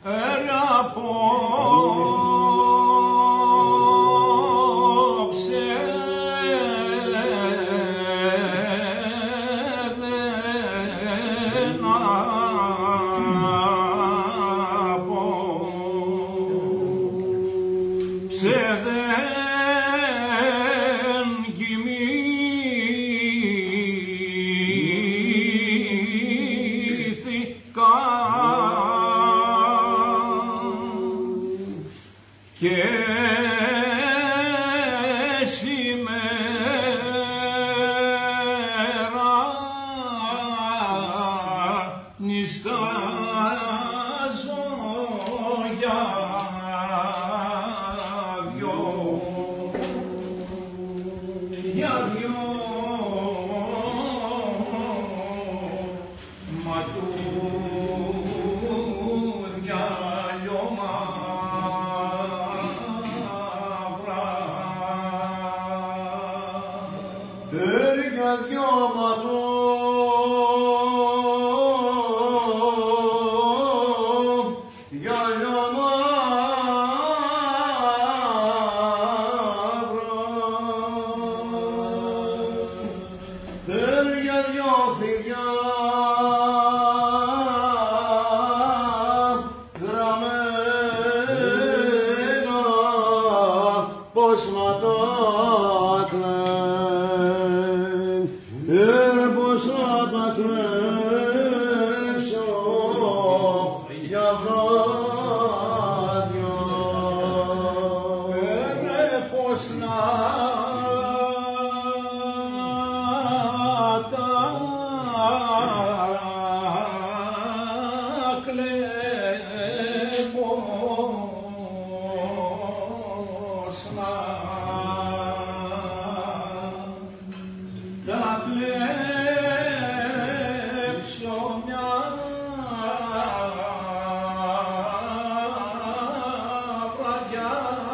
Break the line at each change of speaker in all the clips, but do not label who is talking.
και σήμερα νηστάζω για δυο ματούρια λιωμαύρα.
Τέρια δυο ματούρια λιωμαύρα. Τέρια δυο φυγιά γραμμένα πως πως να τα κλέψω για βράδια.
Πως να τα κλέψω, πως να τα κλέψω μια βραδιά.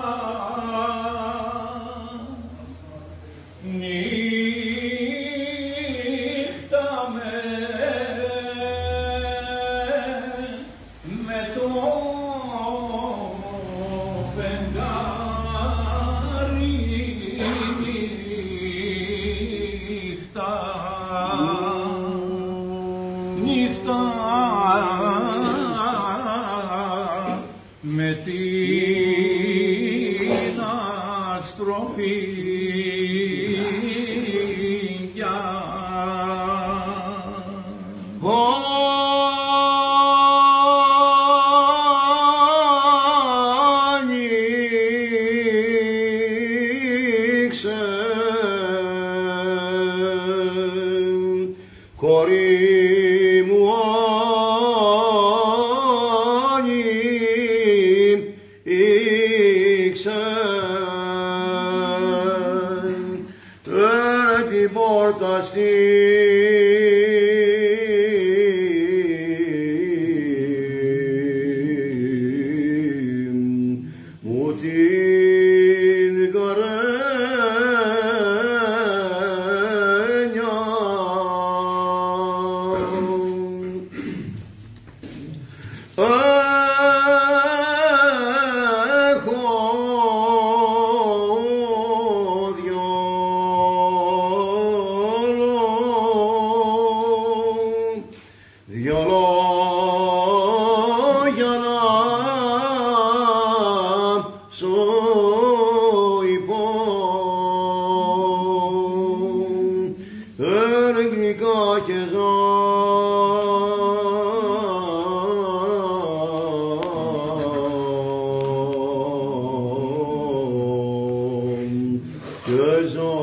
Νύχτα με το φεγγάρι, νύχτα με την αστροφύγια.
Άνοιξε κορί μου, άνοιξε την πόρτα μου την καρένια. Έχω δυο λόγια να σου είπω, γλυκά και ζω